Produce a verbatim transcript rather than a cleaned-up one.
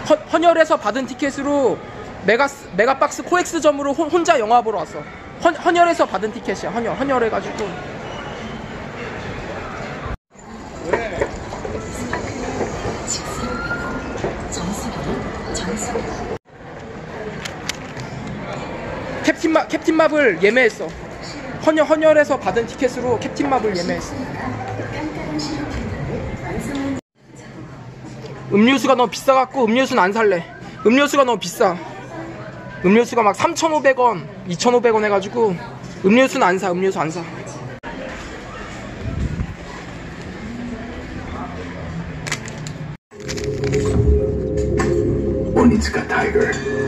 헌, 헌혈에서 받은 티켓으로 메가, 메가박스 코엑스점으로 호, 혼자 영화 보러 왔어. 헌, 헌혈에서 받은 티켓이야. 헌혈, 헌혈해가지고. 왜? 캡틴 마, 캡틴 마블 예매했어. 헌혈, 헌혈에서 받은 티켓으로 캡틴 마블 예매했어. 음료수가 너무 비싸갖고 음료수는 안 살래. 음료수가 너무 비싸. 음료수가 막 삼천오백 원, 이천오백 원 해가지고 음료수는 안 사. 음료수 안 사. 오니츠카 타이거